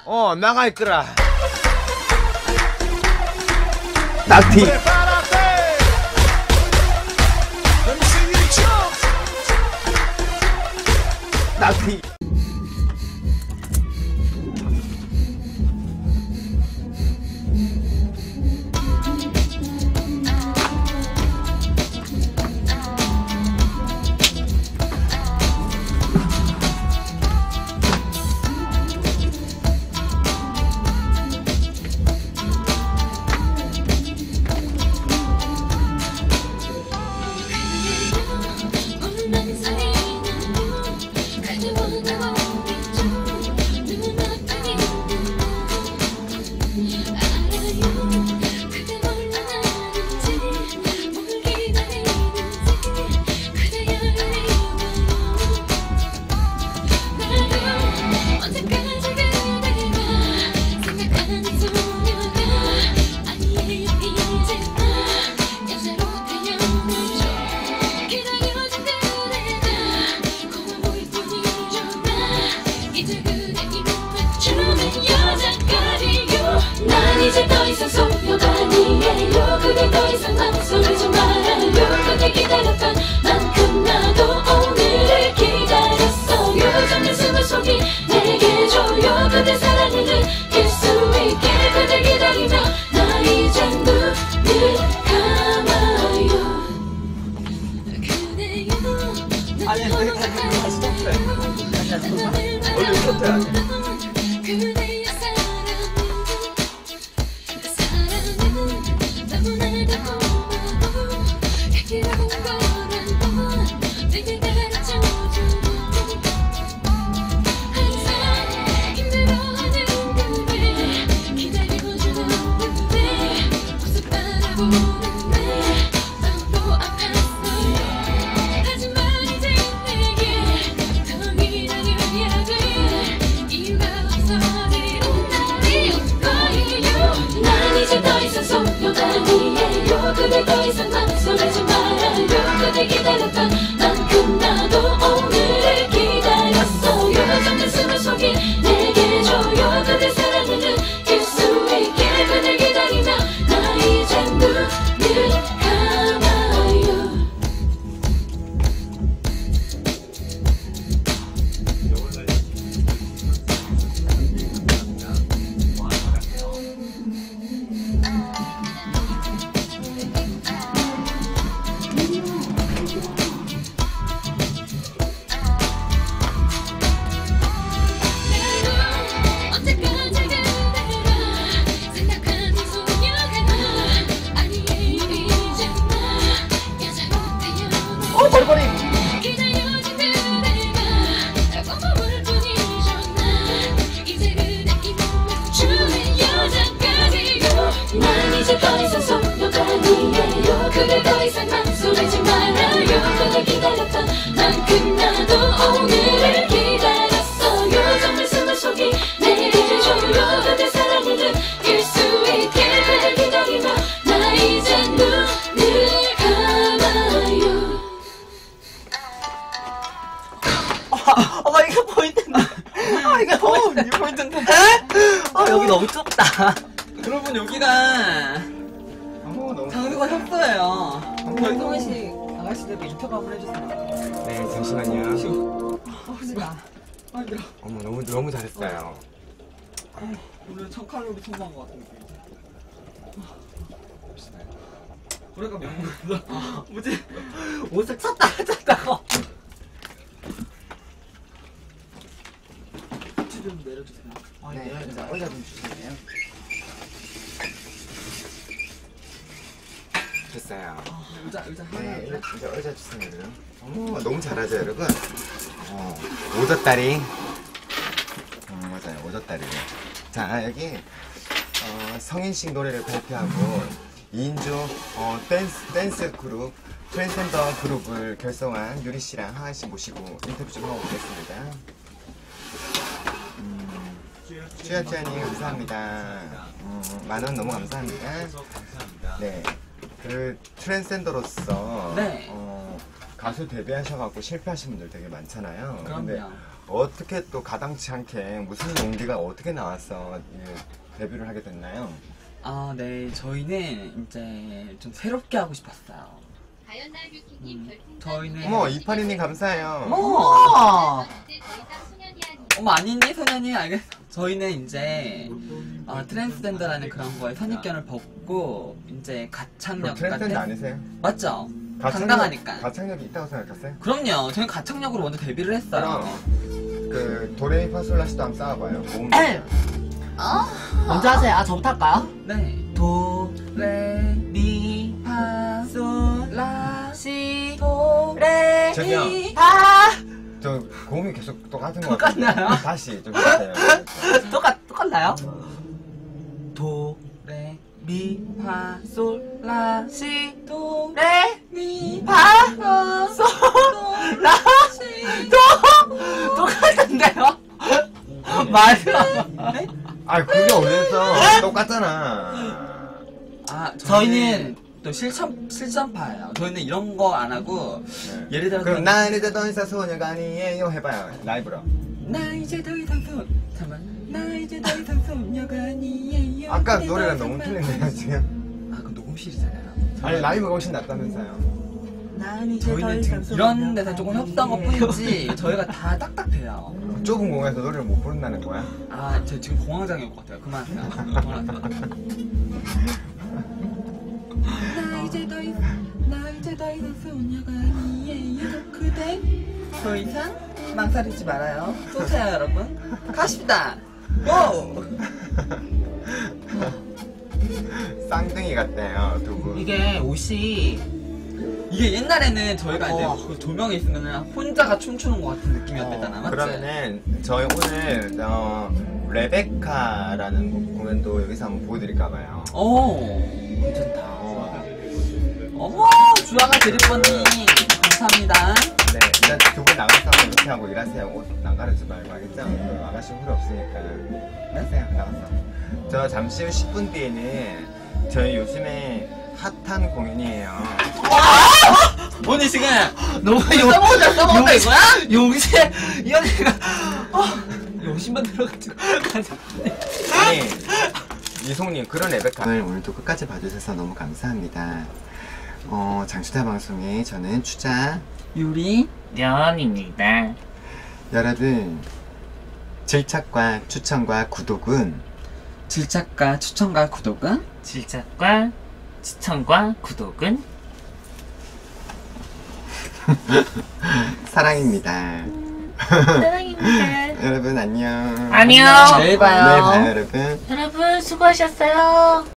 나가 있거라. 낙티. 낙티. 이제 더 이상 소녀가 아니에요. 그대 더 이상 망설이지 말아요. 그대 기다렸던 만큼 나도 오늘을 기다렸어요. 잠든 숨을 속이 내게 줘요. 그대 사랑을 느낄 수 있게 그대 기다리며 나 이제 눈을 감아요. 그대요 아니 근데 다시 스톱해. 원래 스톱해야 돼. 그대의 그대 더 이상 망설이지 말아요. 그대 기다렸던 만큼 나도 오늘을 기다렸어요. 잠든 숨을 속이 내게 줘요. 그대 사랑을 느낄 수 있게 그대 기다리며 나 이제 눈을 감아요. 머리머리. 난 이제 더 이상 소녀가 아니에요. 그대 더 이상 망설이지 말아요. 그대 기다렸던 만큼 나도 오늘을 기다렸어요. 잠든 숨을 속이 내게 줘요. 그대 사랑을 느낄 수 있게 그대 기다리며 나 이제 눈을 감아요. 이거 포인트인데. 이거 포인트인데. 여기 너무 좁다. 여러분 여기가 너무 장소가 협소해요. 저희 성희씨 아가씨들도 인터뷰 한번 해주세요. 네, 잠시만요. 하지마. 힘들어. 너무 잘했어요. 오늘 1000칼로리 통과한 것 같은 느낌. 우리가 명물에서 뭐지? 옷을 찾다가 좀 내려주세요. 네, 의자 좀 주세요. 됐어요. 의자 네, 의자 주세요. 너무 잘하죠, 여러분. 오젓다리. 맞아요, 오젓다리. 자, 여기 성인식 노래를 발표하고 2인조 댄스 그룹 트랜스젠더 그룹을 결성한 유리 씨랑 하하 씨 모시고 인터뷰 좀 하고 오겠습니다. 쭈야쭈야님 감사합니다. 만원 너무 감사합니다. 네, 그 트랜스젠더로서 네. 가수 데뷔하셔갖고 실패하신 분들 되게 많잖아요. 그럼요. 근데 어떻게 또 가당치 않게 무슨 용기가 어떻게 나와서 데뷔를 하게 됐나요? 아, 네. 저희는 이제 좀 새롭게 하고 싶었어요. 가연날 뷰티님 별풍선 저희는- 어머 이파리님 감사해요. 어머! 이제 더 이상 소년이 아니에요. 어머, 아니니, 소년이? 알겠어. 저희는 이제, 트랜스젠더라는 그런 거에 선입견을 벗고, 이제 가창력 트랜스젠더 같은. 아니세요? 맞죠? 당당하니까. 가창력이 있다고 생각했어요? 그럼요. 저희 가창력으로 먼저 데뷔를 했어요. 그럼 그 도레미파솔라시도 한번 쌓아봐요. 모음 먼저 하세요. 아, 저부터 할까요? 네. 도, 레, 미, 파, 솔, 라, 시, 도, 레, 저기요. 미, 파. 저 고음이 계속 똑같은 것 똑같나요? 같아요. 다시 좀 해주세요. 똑같나요? 도, 레, 미, 파, 솔, 라, 시, 도, 레, 미, 파, 파, 솔, 도, 라, 시, 도. 똑같은데요? 맞아. 네? 아 그게 어디서 똑같잖아. 아, 저희는 또 실전파예요. 저희는 이런 거 안 하고, 네. 예를 들어서. 그럼 난 이제 더 이상 소녀가 아니에요 해봐요 라이브로. 나 이제 더 이상 잠깐만. 나 이제 더 이상 소녀가 아니에요. 아까 이제 노래랑 더 너무 이상 틀린데요 지금. 아, 그 녹음실이잖아요. 아니 라이브가 훨씬 낫다면서요. 난 이제 더 저희는 이상 지금 이런 소녀가 데서 조금 협소한 것 뿐이지, 저희가 다 딱딱해요. 좁은 공간에서 노래를 못 부른다는 거야? 아, 저 지금 공황장애 올 것 같아요. 그만하세요. 그만하세요. 나 이제 더 이상 소녀가 아니에요. 그대 더 이상 망설이지 말아요. 쏘세요, 여러분. 가십니다. 고! 쌍둥이 같대요 두 분. 이게 옷이 이게 옛날에는 저희가 이제 그 조명이 있으면 혼자가 춤추는 것 같은 느낌이었잖아, 맞지? 그러면은 저희 오늘 레베카라는 공연도 여기서 한번 보여드릴까봐요. 오, 괜찮다. 어머, 주아가 드립번님 감사합니다. 네, 일단 두 분 나가서 한번 이렇게 하고 일하세요. 옷 나가르지 말고 알겠죠? 아가씨 필요 없으니까. 하세요, 나가서. 저 잠시 후 10분 뒤에는 저희 요즘에 핫한 공연이에요. 언니 지금 너무 써먹었다 이거야? 용세 이 언니가 욕심만 들어가지고. 아니, 이송님, 그런 레베카. 오늘도 끝까지 봐주셔서 너무 감사합니다. 장추타 방송에 저는 추자 유리 연입니다. 여러분, 질착과 추천과 구독은 질착과 추천과 구독은 질착과 추천과 구독은 사랑입니다. 사랑입니다. 여러분 안녕. 안녕. 내일 봐요. 내일 봐요 여러분. 여러분 수고하셨어요.